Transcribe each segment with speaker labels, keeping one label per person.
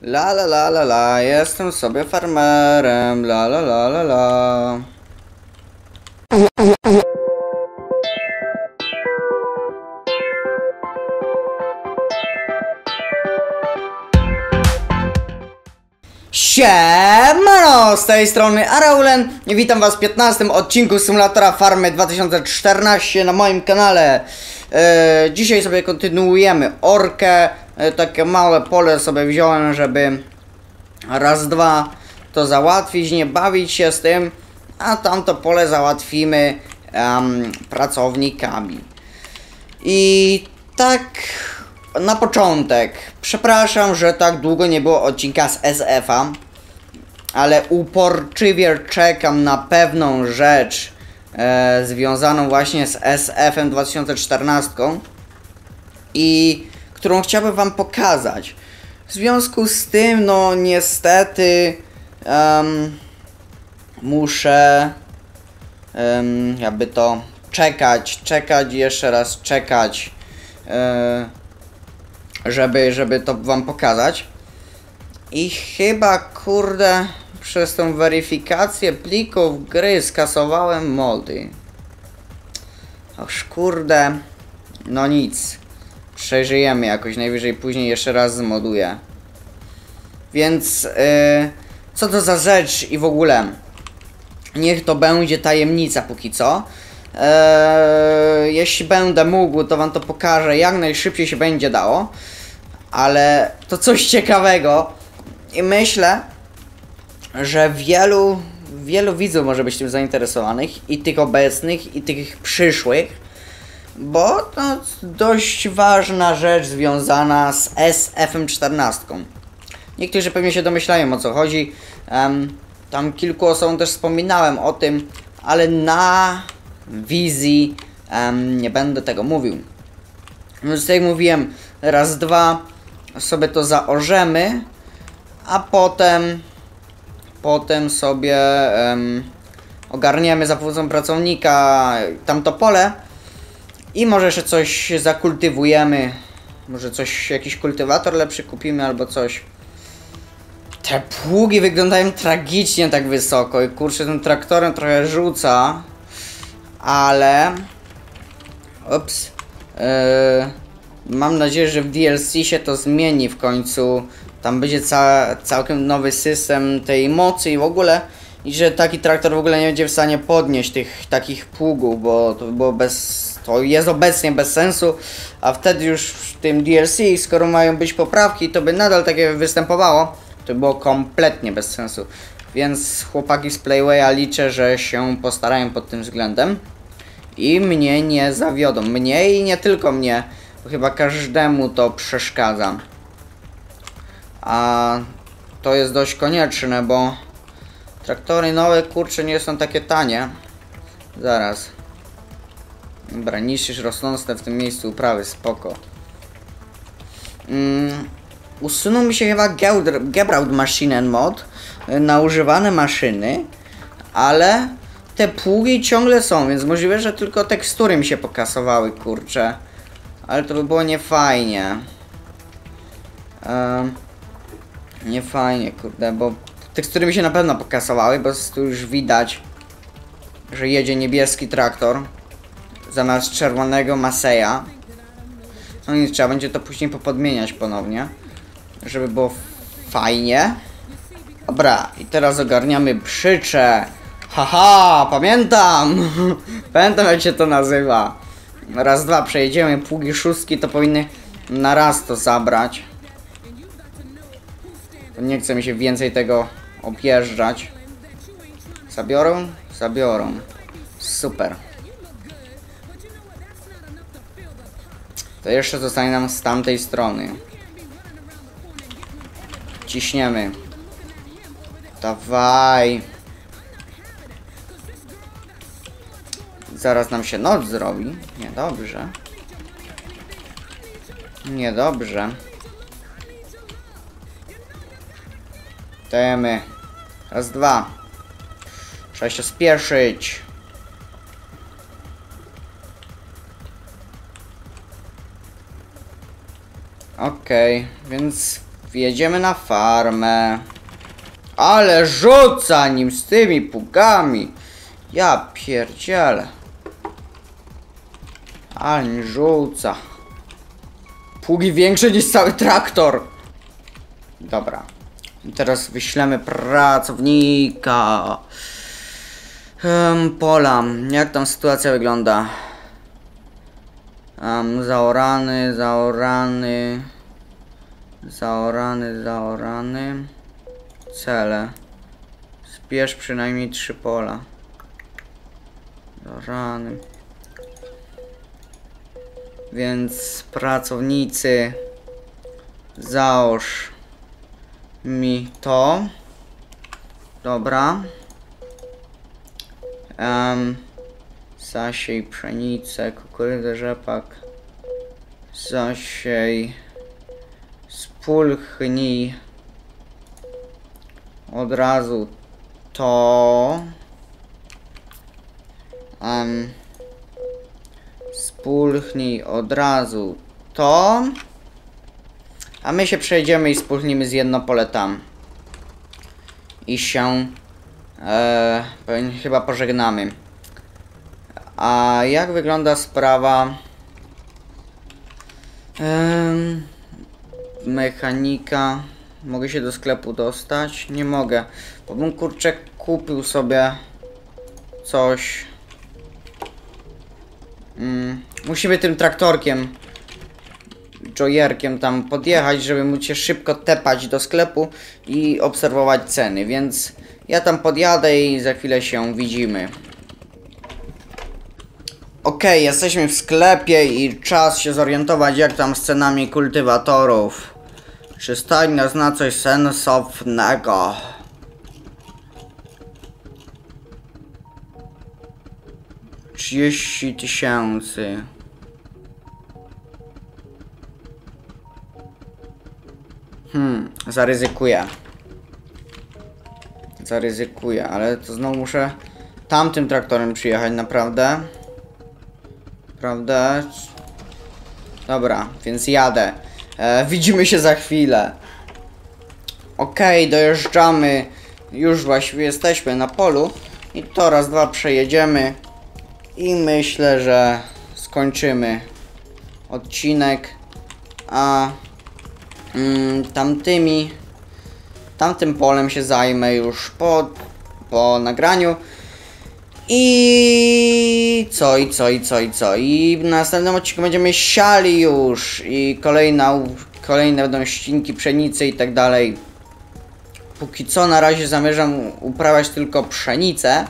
Speaker 1: La la la la la, jestem sobie farmerem, la la la la la. Siemano, z tej strony Araulen i witam was w 15. odcinku Symulatora Farmy 2014 na moim kanale. Dzisiaj sobie kontynuujemy orkę. Takie małe pole sobie wziąłem, żeby raz, dwa to załatwić, nie bawić się z tym, a tamto pole załatwimy pracownikami. I tak na początek, przepraszam, że tak długo nie było odcinka z SF-a, ale uporczywie czekam na pewną rzecz związaną właśnie z SF-em 2014 i którą chciałbym wam pokazać. W związku z tym, no niestety muszę jakby to czekać, jeszcze raz czekać, żeby to wam pokazać. I chyba, kurde, przez tą weryfikację plików gry skasowałem mody. Oż kurde, no nic. Przeżyjemy jakoś, najwyżej później jeszcze raz zmoduję. Więc co to za rzecz i w ogóle? Niech to będzie tajemnica póki co. Jeśli będę mógł, to wam to pokażę jak najszybciej się będzie dało. Ale to coś ciekawego. I myślę, że wielu widzów może być tym zainteresowanych. I tych obecnych, i tych przyszłych. Bo to dość ważna rzecz związana z SF-em 14. Niektórzy pewnie się domyślają, o co chodzi. Tam kilku osobom też wspominałem o tym, ale na wizji nie będę tego mówił. Więc jak mówiłem, raz, dwa sobie to zaorzemy, a potem sobie ogarniemy za pomocą pracownika tamto pole i może jeszcze coś zakultywujemy. Może jakiś kultywator lepszy kupimy albo coś. Te pługi wyglądają tragicznie tak wysoko i kurczę, tym traktorem trochę rzuca. Ale ups, mam nadzieję, że w DLC się to zmieni w końcu. Tam będzie całkiem nowy system tej mocy i w ogóle. I że taki traktor w ogóle nie będzie w stanie podnieść tych takich pługów, bo to by było to jest obecnie bez sensu. A wtedy już w tym DLC, skoro mają być poprawki, to by nadal takie występowało. To było kompletnie bez sensu. Więc chłopaki z Playwaya liczę, że się postarają pod tym względem. I mnie nie zawiodą. Mnie i nie tylko mnie. Bo chyba każdemu to przeszkadza. A to jest dość konieczne, bo traktory nowe, kurczę, nie są takie tanie. Zaraz. Dobra, niszczysz rosnące w tym miejscu uprawy, spoko. Usunął mi się chyba Gebraucht Maschinen mod na używane maszyny, ale te pługi ciągle są, więc możliwe, że tylko tekstury mi się pokasowały, kurczę. Ale to by było niefajnie. Niefajnie, kurde, bo tekstury mi się na pewno pokasowały, bo tu już widać, że jedzie niebieski traktor zamiast czerwonego Maseya. No nic, trzeba będzie to później popodmieniać ponownie, żeby było fajnie. Dobra, i teraz ogarniamy przyczę. Haha, pamiętam! Pamiętam, jak się to nazywa. Raz, dwa przejedziemy, pługi szóstki to powinny na raz to zabrać. Nie chce mi się więcej tego objeżdżać. Zabiorą? Zabiorą. Super. To jeszcze zostanie nam z tamtej strony. Ciśniemy. Dawaj. Zaraz nam się noc zrobi. Niedobrze. Niedobrze. Dajemy. Raz, dwa. Trzeba się spieszyć. Okej, więc Jedziemy na farmę. Ale rzuca nim z tymi pługami. Ja pierdzielę. Ale nie rzuca. Pługi większe niż cały traktor. Dobra. Teraz wyślemy pracownika. Pola. Jak tam sytuacja wygląda? Zaorany. Cele. Zbierz przynajmniej 3 pola. Zaorany. Więc pracownicy, załóż mi to. Dobra. Zasiej pszenicę, kukurydzę, rzepak. Zasiej. Spulchnij od razu to. Spulchnij od razu to. A my się przejdziemy i spulchnimy z jedno pole tam. I się chyba pożegnamy. A jak wygląda sprawa mechanika? Mogę się do sklepu dostać? Nie mogę, bo bym kurczę kupił sobie coś. Musimy tym traktorkiem, joyerkiem tam podjechać, żeby móc się szybko tepać do sklepu i obserwować ceny, więc ja tam podjadę i za chwilę się widzimy. Okej, jesteśmy w sklepie i czas się zorientować, jak tam z cenami kultywatorów. Czy stać nas na coś sensownego? $30,000. Zaryzykuję, ale to znowu muszę tamtym traktorem przyjechać, naprawdę. Prawda? Dobra, więc jadę. Widzimy się za chwilę. Okej, dojeżdżamy. Już właściwie jesteśmy na polu. I to raz, dwa przejedziemy. I myślę, że skończymy odcinek. A tamtym polem się zajmę już po nagraniu. I w następnym odcinku będziemy siali już i kolejne będą ścinki pszenicy i tak dalej. Póki co na razie zamierzam uprawiać tylko pszenicę,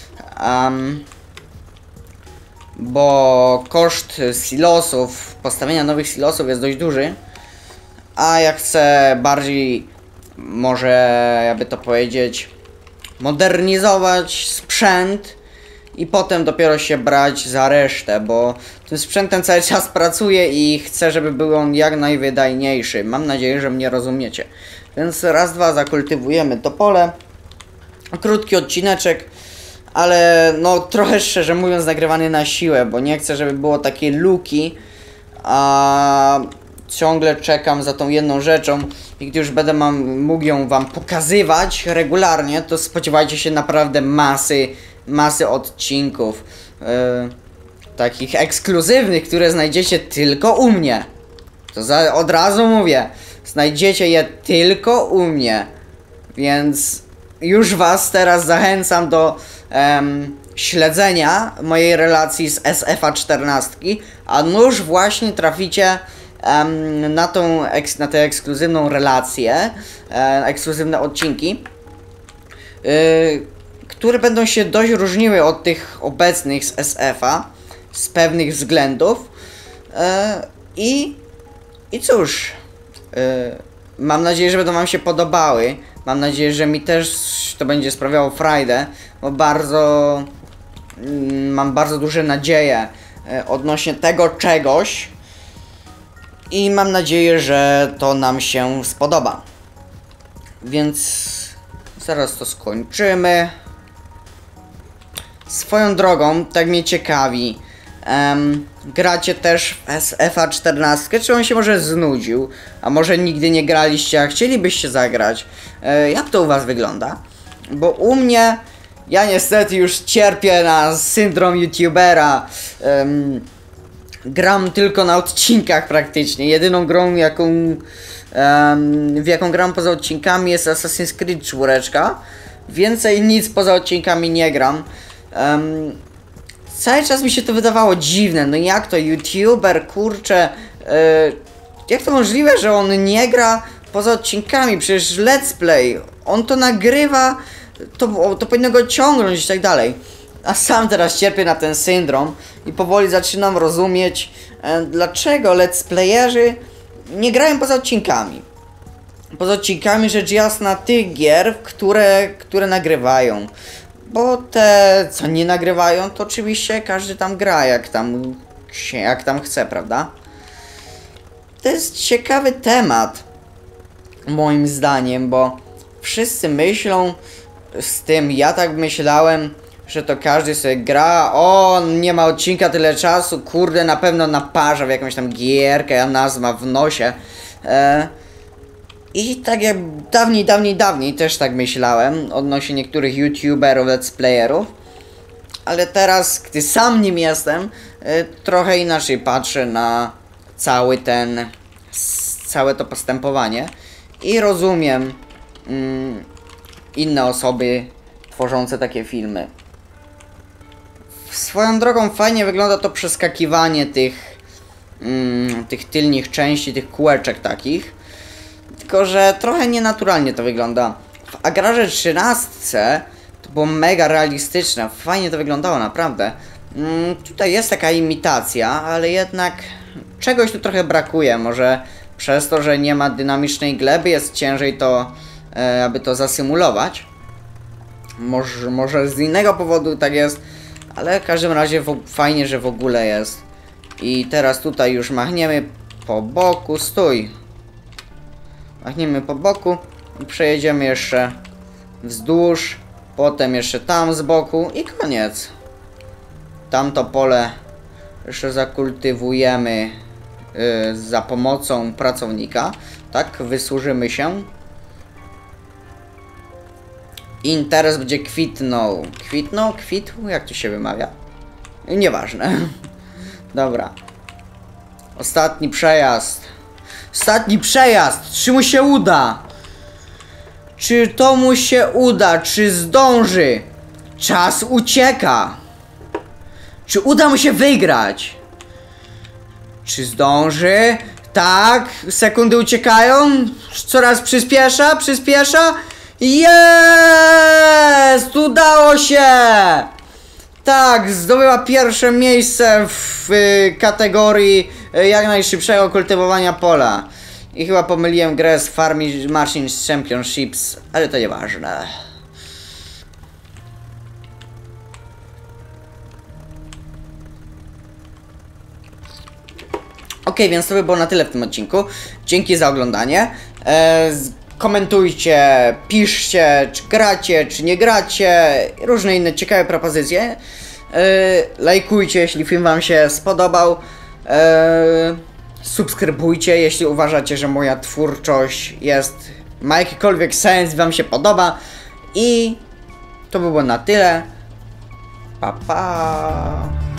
Speaker 1: bo koszt silosów, postawienia nowych silosów jest dość duży, a ja chcę bardziej, może jakby to powiedzieć, modernizować sprzęt i potem dopiero się brać za resztę, bo tym sprzętem cały czas pracuję i chcę, żeby był on jak najwydajniejszy. Mam nadzieję, że mnie rozumiecie. Więc raz, dwa zakultywujemy to pole. Krótki odcineczek, ale no trochę szczerze mówiąc nagrywany na siłę, bo nie chcę, żeby było takie luki, a ciągle czekam za tą jedną rzeczą i gdy już będę mógł ją wam pokazywać regularnie, to spodziewajcie się naprawdę masy odcinków takich ekskluzywnych, które znajdziecie tylko u mnie. To od razu mówię, znajdziecie je tylko u mnie, więc już was teraz zachęcam do śledzenia mojej relacji z SFA14, a nuż właśnie traficie na tę ekskluzywną relację, ekskluzywne odcinki, które będą się dość różniły od tych obecnych z SF-a z pewnych względów. I cóż, mam nadzieję, że będą wam się podobały. Mam nadzieję, że mi też to będzie sprawiało frajdę, bo mam bardzo duże nadzieje odnośnie tego czegoś i mam nadzieję, że to nam się spodoba. Więc zaraz to skończymy. Swoją drogą, tak mnie ciekawi, gracie też w FA14, czy on się może znudził, a może nigdy nie graliście, a chcielibyście zagrać. Jak to u was wygląda? Bo u mnie, ja niestety już cierpię na syndrom youtubera. Gram tylko na odcinkach praktycznie. Jedyną grą, w jaką gram poza odcinkami, jest Assassin's Creed 4. Więcej nic poza odcinkami nie gram. Cały czas mi się to wydawało dziwne. No jak to youtuber, kurczę, jak to możliwe, że on nie gra poza odcinkami? Przecież let's play, on to nagrywa, to powinno go ciągnąć i tak dalej. A sam teraz cierpię na ten syndrom i powoli zaczynam rozumieć, dlaczego let's playerzy nie grają poza odcinkami. Poza odcinkami, rzecz jasna, tych gier, które nagrywają. Bo te, co nie nagrywają, to oczywiście każdy tam gra, jak tam chce, prawda? To jest ciekawy temat, moim zdaniem, bo wszyscy myślą z tym, ja tak myślałem, że to każdy sobie gra, o, nie ma odcinka tyle czasu, kurde, na pewno naparza w jakąś tam gierkę, a nazwa w nosie. I tak jak dawniej też tak myślałem odnośnie niektórych youtuberów, let's playerów. Ale teraz, gdy sam nim jestem, trochę inaczej patrzę na całe to postępowanie. I rozumiem inne osoby tworzące takie filmy. Swoją drogą fajnie wygląda to przeskakiwanie tych tylnych części, tych kółeczek takich. Tylko że trochę nienaturalnie to wygląda. W Agrarze 13 to było mega realistyczne, fajnie to wyglądało, naprawdę. Tutaj jest taka imitacja, ale jednak czegoś tu trochę brakuje. Może przez to, że nie ma dynamicznej gleby, jest ciężej to, aby to zasymulować. Może z innego powodu tak jest, ale w każdym razie fajnie, że w ogóle jest. I teraz tutaj już machniemy po boku, stój. Machniemy po boku i przejedziemy jeszcze wzdłuż, potem jeszcze tam z boku i koniec. Tamto pole jeszcze zakultywujemy za pomocą pracownika. Tak, wysłużymy się. Interes będzie kwitnął. Kwitnął? Kwitł? Jak to się wymawia? Nieważne. Dobra. Ostatni przejazd. Ostatni przejazd! Czy mu się uda? Czy to mu się uda? Czy zdąży? Czas ucieka! Czy uda mu się wygrać? Czy zdąży? Tak, sekundy uciekają. Coraz przyspiesza, przyspiesza. Jest! Udało się! Tak, zdobyła pierwsze miejsce w kategorii jak najszybszego kultywowania pola. I chyba pomyliłem grę z Farming Machines Championships, ale to nieważne. Ok, więc to by było na tyle w tym odcinku. Dzięki za oglądanie. Komentujcie, piszcie, czy gracie, czy nie gracie. Różne inne ciekawe propozycje. Lajkujcie, jeśli film wam się spodobał. Subskrybujcie, jeśli uważacie, że moja twórczość ma jakikolwiek sens, wam się podoba. I to by było na tyle. Pa, pa.